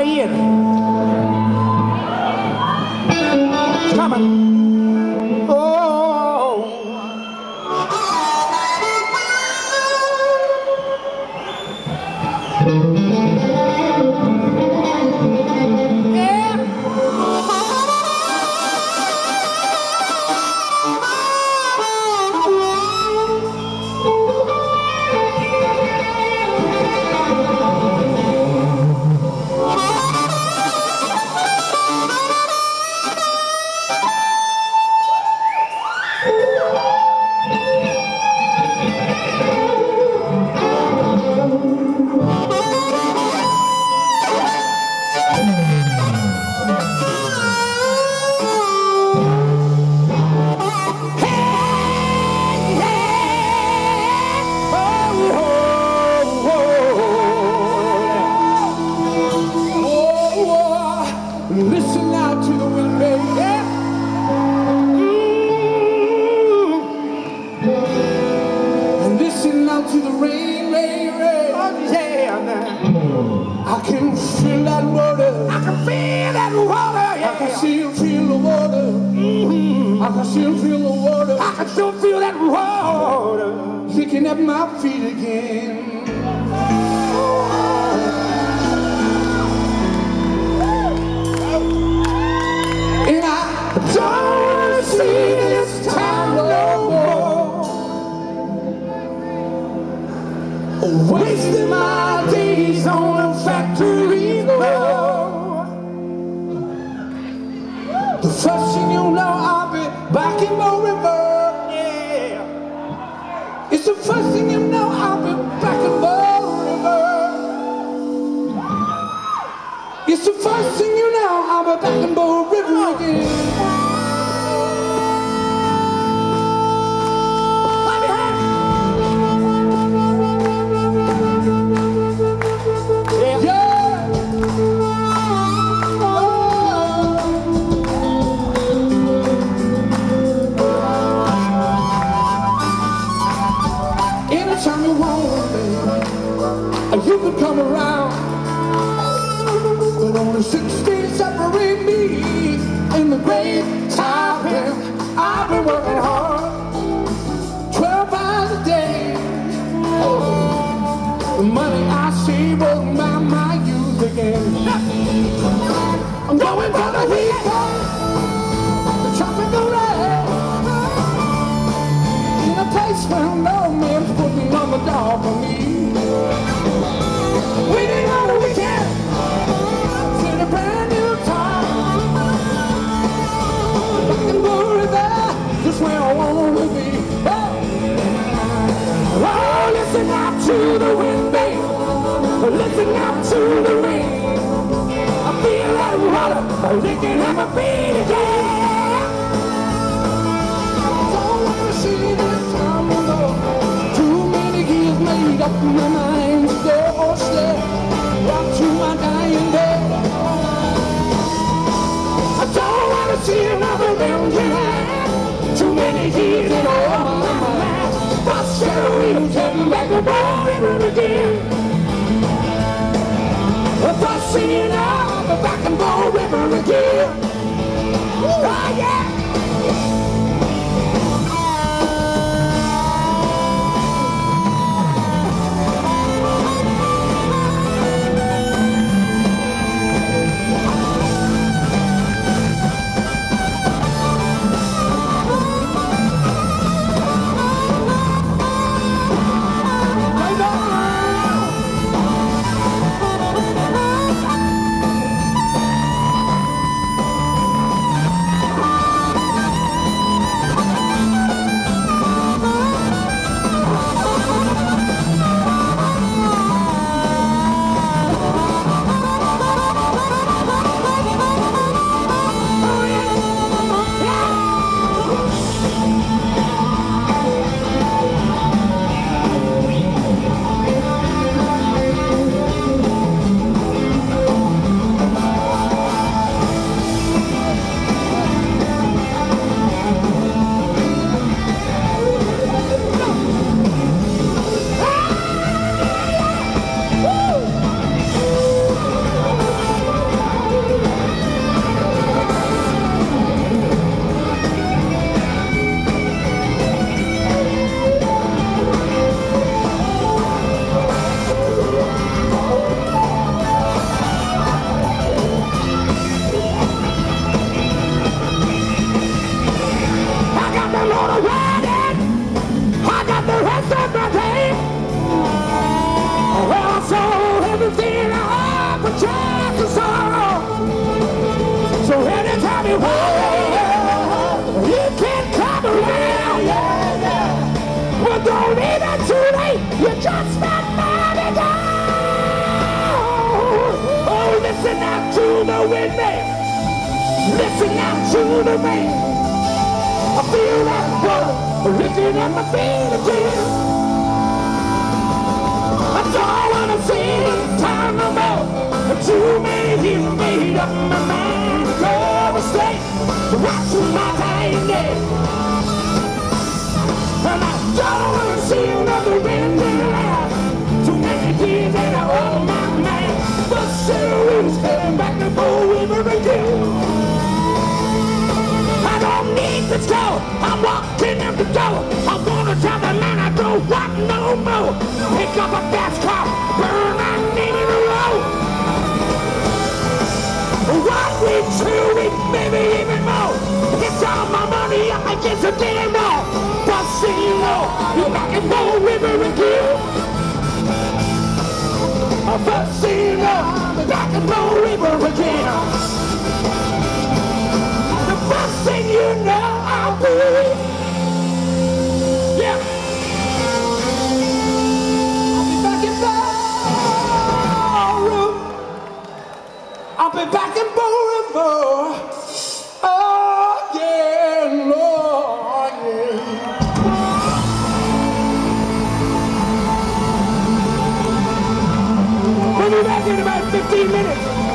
rain. It's coming. Listen out to the wind, baby. And listen out to the rain, rain, rain. Oh, yeah, now. I can feel that water. I can feel that water. Yeah. I can still feel the water. I can still feel the water. I can still feel that water licking at my feet again. Don't see this time no more, wasting my days on a factory floor. The first thing you know, I'll be back in the river. Yeah, it's the first thing you know, I'll be back in the river. It's the first thing you know, I'll be back in the river again. Anytime you want, baby, you can come around. But only 6 days separate me in the great time. I've been working hard, 12 hours a day. The money I save won't buy my youth again. I'm going for the heat, the tropical rain, in a place where no man's putting on the door for me. Waiting on the weekend, in a brand new town. Back in the river, just where I want to be. Oh, listen out to the wind, babe. Listen out to the rain. I feel that water licking at my feet again. Don't wanna see this time alone. Too many years made up my mind to go or stay right to my dying day. I don't wanna see another round. Too many years in all my mind. Bus carrying heading back to the river again. If I see it now, I'm back in the river again. Oh yeah. the windmill. Listen out to the rain. I feel that water lifting at my fingertips. I don't wanna see this time no more. Too many people made up my mind to go straight right to my dying day. And I don't wanna see another wind in the light. Too many years and I owe my man. But still is heading back to Bow River again. I don't need this door. I'm walking out the door. I'm gonna tell the man I don't want no more. Pick up a fast car, burn my name in the road. 1 week, 2 weeks, maybe even more. It's all my money, I get some damn more. But see you know, you're back in Bow River again. But see you know, you're back in Bow River again. The first thing you know, I'll be. Yeah. I'll be back in Ballroom. I'll be back in Bow River. Oh yeah, Lord, yeah. We'll be back in about 15 minutes.